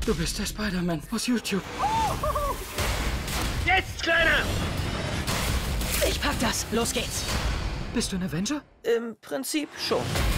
Du bist der Spider-Man aus YouTube. Jetzt, Kleiner! Ich pack das. Los geht's. Bist du ein Avenger? Im Prinzip schon.